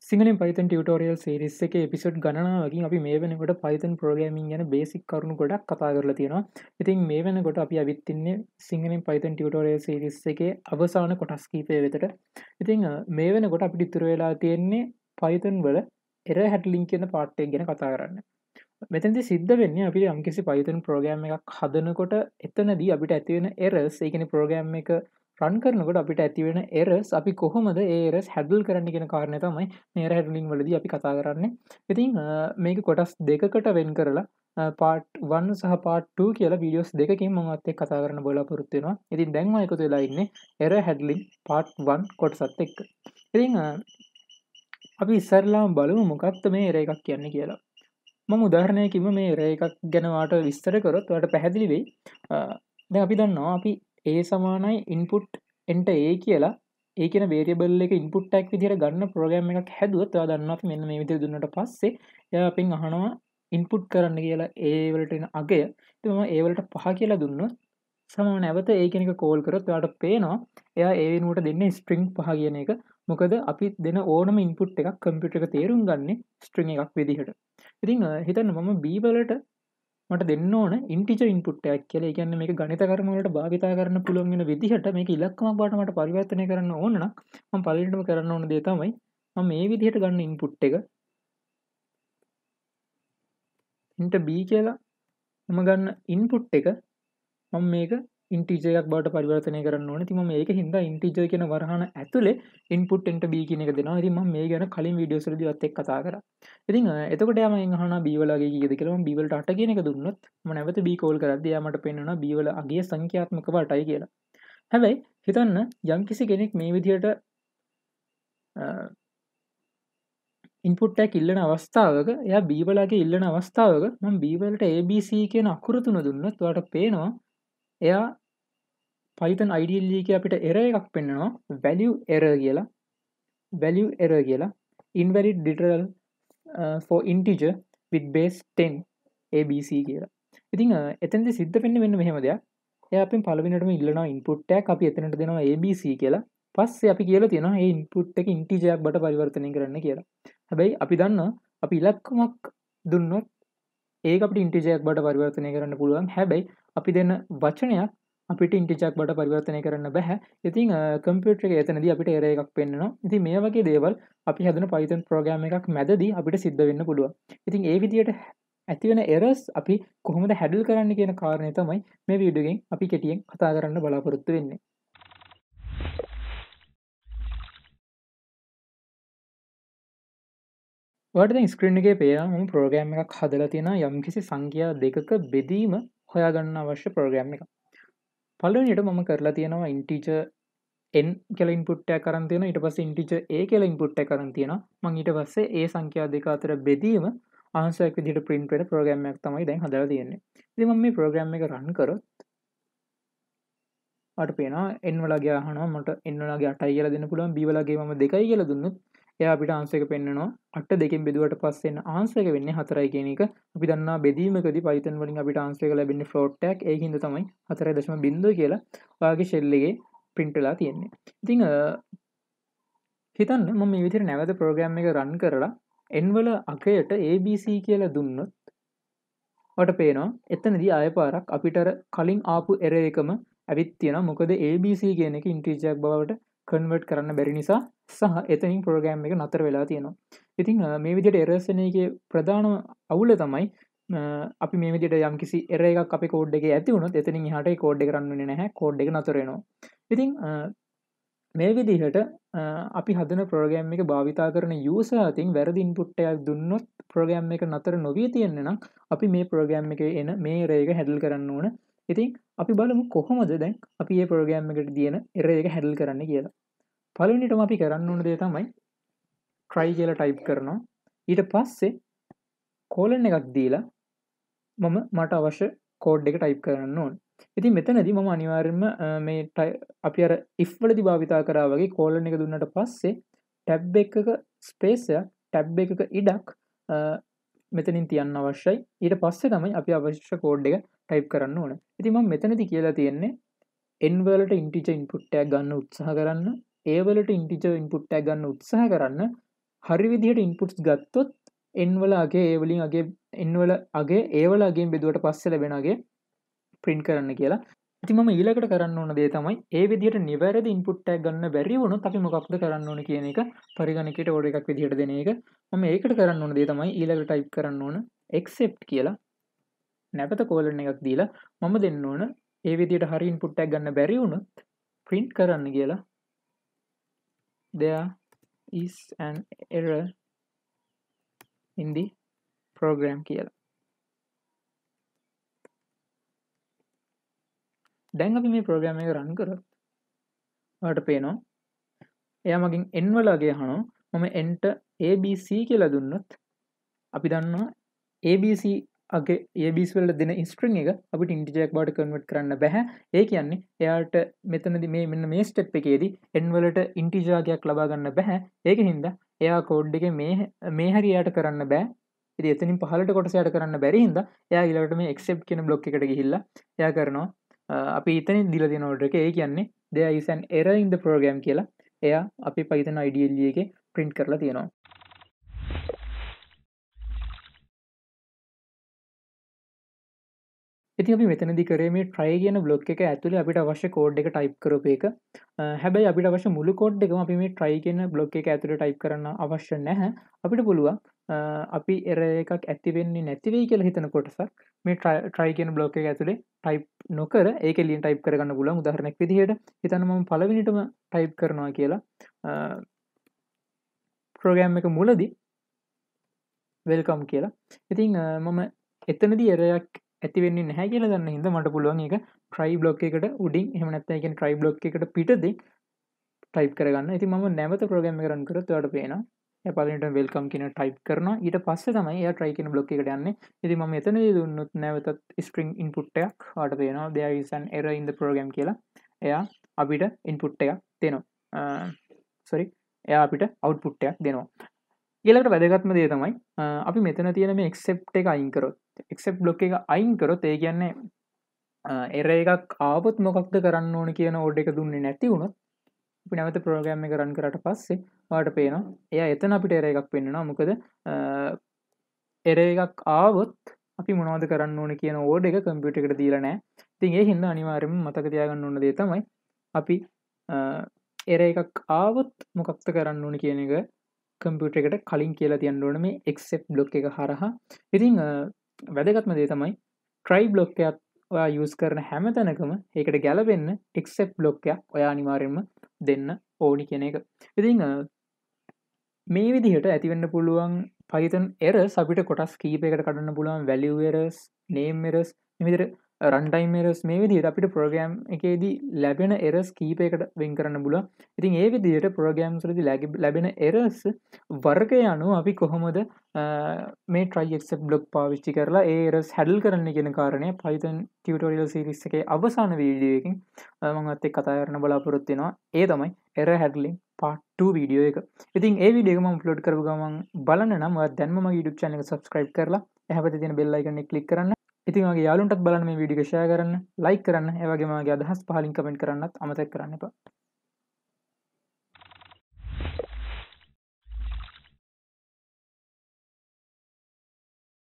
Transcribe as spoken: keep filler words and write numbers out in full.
සිංහලෙන් Python tutorial series එකේ episode ගණනාවකින් අපි මේ වෙනකොට Python ප්‍රෝග්‍රෑමින් ගැන බේසික් කරුණු ගොඩක් කතා කරලා තියෙනවා. ඉතින් මේ වෙනකොට අපි අවිත් ඉන්නේ සිංහලෙන් Python ටියුටෝරියල් සීරීස් එකේ අවසාන කොටස් කිහිපය වෙතට. ඉතින් මේ වෙනකොට අපිට ඉතුරු වෙලා තියෙන්නේ Python වල error handling කියන පාර්ට් එක ගැන කතා කරන්න. මෙතනදී සිද්ධ වෙන්නේ අපි යම්කිසි Python ප්‍රෝග්‍රෑම් එකක් හදනකොට එතනදී අපිට ඇති වෙන errors, ඒ කියන්නේ ප්‍රෝග්‍රෑම් එක රන් කරනකොට අපිට ඇති වෙන errors අපි කොහොමද ඒ errors handle කරන්න කියන කාරණය තමයි මේ error handling වලදී අපි කතා කරන්නේ. ඉතින් මේක කොටස් දෙකකට වෙන් කරලා part one සහ part two කියලා වීඩියෝස් දෙකකින් මම ඔයත් එක්ක කතා කරන්න බලාපොරොත්තු වෙනවා. ඉතින් දැන් මම එකතු වෙලා ඉන්නේ error handling part one කොටසත් එක්ක. ඉතින් අපි ඉස්සරලාම බලමු මොකක්ද මේ error එකක් කියන්නේ කියලා. මම උදාහරණයකින්ම මේ error එකක් ගැන ඔයාලට විස්තර කරොත් ඔයාලට පැහැදිලි වෙයි. දැන් අපි දන්නවා අපි a සමානයි input enter a කියලා ඒ කියන variable එක input tag විදිහට ගන්න program එකක් හැදුවොත් ඔයා දන්නවා අපි මෙන්න මේ විදිහට දුන්නාට පස්සේ එයා අපෙන් අහනවා input කරන්න කියලා a වලට එන අගය. ඉතින් මම a වලට පහ කියලා දුන්නොත් සමහර නැවත a කියන එක call කරොත් ඔයාලට පේනවා එයා a වෙනුවට දෙන්නේ string පහ කියන එක. මොකද අපි දෙන ඕනම input එකක් computer එක තේරුම් ගන්නේ string එකක් විදිහට. ඉතින් හිතන්න මම b වලට මට දෙන්න ඕන integer input එකක් කියලා. ඒ කියන්නේ මේක ගණිත කර්ම වලට භාවිතා කරන්න පුළුවන් වෙන විදිහට මේක ඉලක්කමක් බවට මට පරිවර්තනය කරන්න ඕන නම් මම පළවෙනිටම කරන්න ඕන දේ තමයි මම මේ විදිහට ගන්න input එක int b කියලා මම ගන්න input එක මම මේක integer එකක් බවට පරිවර්තනය කරන්න ඕනේ. ඉතින් මම මේක හින්දා integer කියන වරහන ඇතුලේ input int b කියන එක දෙනවා. ඉතින් මම මේ ගැන කලින් වීඩියෝස් වලදී ඔයත් එක්ක කතා කරා. ඉතින් එතකොට යා මම අහනවා b වල අගය කීයද කියලා. මම b වලට අට කියන එක දුන්නොත් මම නැවත b කෝල් කරද්දී යා මට පෙන්නනවා b වල අගය සංඛ්‍යාත්මකව අටයි කියලා. හැබැයි හිතන්න යම්කිසි කෙනෙක් මේ විදිහට input tag ඉල්ලන අවස්ථාවක එයා b වල අගය ඉල්ලන අවස්ථාවක මම b වලට abc කියන අකුරු තුන දුන්නොත් ඔයාලට පේනවා එයා Python I D L E එකේ අපිට error එකක් පෙන්නනවා value error කියලා value error කියලා invalid literal uh, for integer with base ten A B C කියලා. ඉතින් එතනදී සිද්ධ වෙන්නේ මෙන්න මෙහෙම දෙයක්. එයා අපෙන් පළවෙනියටම ඉල්ලනවා input එකක් අපි එතනට දෙනවා A B C කියලා. පස්සේ අපි කියලා තියෙනවා මේ input එක integer එකක් බවට පරිවර්තනය කරන්න කියලා. හැබැයි අපි දන්නවා අපි ඉලක්කමක් දුන්නොත් ඒක අපිට integer එකක් බවට පරිවර්තනය කරන්න පුළුවන්. හැබැයි අපි දෙන වචනයක් අපිට integer එකක් බවට පරිවර්තනය කරන්න බෑ. ඉතින් කම්පියුටර් එකේ එතනදී අපිට error එකක් පෙන්නනවා. ඉතින් මේ වගේ දේවල් අපි හදන Python program එකක් මැදදී අපිට සිද්ධ වෙන්න පුළුවන්. ඉතින් ඒ විදිහට ඇති වෙන errors අපි කොහොමද handle කරන්න කියන කාරණේ තමයි මේ වීඩියෝ එකෙන් අපි කෙටියෙන් කතා කරන්න බලාපොරොත්තු වෙන්නේ. ඔයාලට දැන් ස්ක්‍රීන් එකේ පේනවා මම program එකක් හදලා තියෙනවා යම්කිසි සංඛ්‍යා දෙකක බෙදීම හොයාගන්න අවශ්‍ය program එකක්. පළවෙනියට මම කරලා තියෙනවා integer n කියලා input එකක් අරන් තියෙනවා. ඊට පස්සේ integer a කියලා input එකක් අරන් තියෙනවා. මම ඊට පස්සේ ඒ සංඛ්‍යා දෙක අතර බෙදීම ආන්සර් එක විදිහට print වෙන program එකක් තමයි දැන් හදලා තියෙන්නේ. ඉතින් මම මේ program එක run කරොත් මට පේනවා n වලගේ අහනවා මට n වලගේ අටයි කියලා දෙන්න පුළුවන්. b වලගේ මම දෙකයි කියලා දුන්නොත් එයා අපිට ආන්සර් එක පෙන්නනවා. අට දෙකෙන් බෙදුවට පස්සේ එන ආන්සර් එක වෙන්නේ හතරයි කියන එක. අපි දන්නා බෙදීමකදී Python වලින් අපිට ආන්සර් එක ලැබෙන්නේ float එකක්. ඒකින්ද තමයි හතර දශම බිංදුව කියලා ඔයාගේ shell එකේ print වෙලා තියෙන්නේ. ඉතින් හිතන්න මම මේ විදිහට නැවත program එක run කරලා n වල අගයට A B C කියලා දුන්නොත් ඔයාලට පේනවා එතනදී ආය පාරක් අපිට අර කලින් ආපු error එකම ඇවිත් තියෙනවා. මොකද A B C කියන එක integer එකක් බවට convert කරන්න බැරි නිසා සහ එතනින් program එක නතර වෙලා තියෙනවා. ඉතින් මේ විදිහට errors එන එකේ ප්‍රධානම අවුල තමයි අපි මේ විදිහට යම්කිසි error එකක් අපේ code එකේ ඇති වුණොත් එතනින් එහාට ඒ code එක run වෙන්නේ නැහැ. code එක නතර වෙනවා. ඉතින් මේ විදිහට අපි හදන program එක භාවිතා කරන user අතින් වැරදි input එකක් දුන්නොත් program එක නතර නොවී තියෙන්න නම් අපි මේ program එකේ එන මේ error එක handle කරන්න ඕන. ඉතින් අපි බලමු කොහොමද දැන් අපි මේ program එකට තියෙන error එක handle කරන්න කියලා. පළවෙනිටම අපි කරන්න ඕන දේ තමයි try කියලා type කරනවා. ඊට පස්සේ colon එකක් දීලා මම මට අවශ්‍ය code එක type කරන්න ඕන. ඉතින් මෙතනදී මම අනිවාර්යයෙන්ම මේ අපි අර if වලදී භාවිතා කරා වගේ colon එක දුන්නාට පස්සේ tab එකක space එක tab එකක ඉඩක් මෙතනින් තියන්න අවශ්‍යයි. ඊට පස්සේ තමයි අපි අවශ්‍ය code එක type කරන්න ඕන. ඉතින් මම මෙතනදී කියලා තියෙන්නේ n වලට integer input එකක් ගන්න උත්සාහ කරන්න, a වලට integer input එකක් ගන්න උත්සාහ කරන්න, හරි විදිහට ඉන්පුට්ස් ගත්තොත් n වල අගේ ඒ වලින් අගේ n වල අගේ ඒ වල අගෙන් බෙදුවට පස්සේ ලැබෙන අගේ print කරන්න කියලා. ඉතින් මම ඊළඟට කරන්න ඕන දේ තමයි ඒ විදිහට නිවැරදි ඉන්පුට් ටැග් ගන්න බැරි වුණොත් අපි මොකක්ද කරන්න ඕන කියන එක පරිගණකයට ඕඩර් එකක් විදිහට දෙන එක. මම ඒකට කරන්න ඕන දේ තමයි ඊළඟට ටයිප් කරන්න ඕන accept කියලා. නැවත කෝලන් එකක් දීලා මම දෙන්න ඕන ඒ විදිහට හරි ඉන්පුට් ටැග් ගන්න බැරි වුණොත් print කරන්න කියලා. There is an error in the program කියලා. දැන් අපි මේ ප්‍රෝග්‍රෑම් එක රන් කරොත් ඔයාලට පේනවා එයා මගෙන් n වල අගය අහනවා. මම n ට abc කියලා දුන්නොත් අපි දන්නවා abc අගේ abc වල දෙන string එක අපිට integer එකක් බවට convert කරන්න බෑ. ඒ කියන්නේ එයාට මෙතනදී මේ මෙන්න මේ step එකේදී n වලට integer අගයක් ලබා ගන්න බෑ. ඒකින් හින්දා එයා code එකේ මේ මේ හැරි එයාට කරන්න බෑ. ඉතින් එතනින් පහළට කොටස එයාට කරන්න බැරි හින්දා එයා ඊළඟට මේ accept කියන block එකට ගිහිල්ලා එයා කරනවා අපි ඉතනින් දීලා තියෙන order එක. ඒ කියන්නේ there is an error in the program කියලා එයා අපි Python I D L E එකේ print කරලා තියෙනවා. ඉතින් අපි මෙතනදී කරේ මේ try කියන block එක ඇතුලේ අපිට අවශ්‍ය code එක type කරපු එක. හැබැයි අපිට අවශ්‍ය මුළු code එකම අපි මේ try කියන block එක ඇතුලේ type කරන්න අවශ්‍ය නැහැ. අපිට පුළුවන් අපි error එකක් ඇති වෙන්නේ නැති වෙයි කියලා හිතන කොටසක් මේ try කියන block එක ඇතුලේ type නොකර ඒක එළියෙන් type කරගන්න පුළුවන්. උදාහරණයක් විදිහට හිතන්න මම පළවෙනිටම type කරනවා කියලා program එක මුලදී welcome කියලා. ඉතින් මම එතනදී error එකක් ඇති වෙන්නේ නැහැ කියලා දන්න හින්දා මට පුළුවන් ඒක try block එකට උඩින් එහෙම නැත්නම් ඒ කියන්නේ try block එකට පිටදී type කරගන්න. ඉතින් මම නැවත program එක run කරොත් ඔයාලට පේනවා එයා පළවෙනිට welcome කියන type කරනවා. ඊට පස්සේ තමයි එයා try කියන block එකට යන්නේ. ඉතින් මම එතනදී දුන්නොත් නැවතත් string input එකක් ඔයාලට පේනවා there is an error in the program කියලා. එයා අපිට input එකක් දෙනවා. sorry එයා අපිට output එකක් දෙනවා. ඊළඟට වැදගත්ම දේ තමයි අපි මෙතන තියෙන මේ accept එක අයින් කරොත් accept block එක අයින් කරොත් ඒ කියන්නේ error එකක් ආවොත් මොකක්ද කරන්න ඕන කියන order එක දුන්නේ නැති වුණොත් අපි නැවත program එක run කරාට පස්සේ ඔයාලට පේනවා එයා එතන අපිට error එකක් පෙන්නනවා. මොකද error එකක් ආවොත් අපි මොනවද කරන්න ඕන කියන order එක computer එකට දීලා නැහැ. ඉතින් ඒ හින්දා අනිවාර්යයෙන්ම මතක තියාගන්න ඕන දේ තමයි අපි error එකක් ආවොත් මොකක්ද කරන්න ඕන කියන එක කම්පියුටර් එකට කලින් කියලා තියන්න ඕන මේ accept block එක හරහා. ඉතින් වැදගත්ම දේ තමයි try block එකක් ඔයා use කරන හැම තැනකම ඒකට ගැලපෙන්න accept block එකක් ඔයා අනිවාර්යයෙන්ම දෙන්න ඕනි කියන එක. ඉතින් මේ විදිහට ඇති වෙන්න පුළුවන් Python errors අපිට කොටස් කීපයකට කඩන්න පුළුවන්. value errors, name errors, මේ විදිහට runtime errors මේ විදිහට අපිට program එකේදී ලැබෙන errors කීපයකට වෙන් කරන්න පුළුවන්. ඉතින් ඒ විදිහට programs වලදී ලැබෙන errors වර්ගය අනුව අපි කොහොමද මේ try accept block පාවිච්චි කරලා ඒ errors handle කරන්න කියන කාරණය Python tutorial series එකේ අවසාන වීඩියෝ එකකින් මම අත් එක්ක කතා කරන්න බලාපොරොත්තු වෙනවා. ඒ තමයි error handling part two video එක. ඉතින් ඒ වීඩියෝ එක මම අප්ලෝඩ් කරපු ගමන් බලන්න නම් ඔයා දැන්ම මගේ YouTube channel එක subscribe කරලා එහා පැත්තේ තියෙන bell icon එක click කරන්න. ඉතින් ඔයාගේ යාළුවන්ටත් බලන්න මේ වීඩියෝ එක share කරන්න, like කරන්න, ඒ වගේම ඔයාගේ අදහස් පහලින් comment කරන්නත් අමතක කරන්න එපා.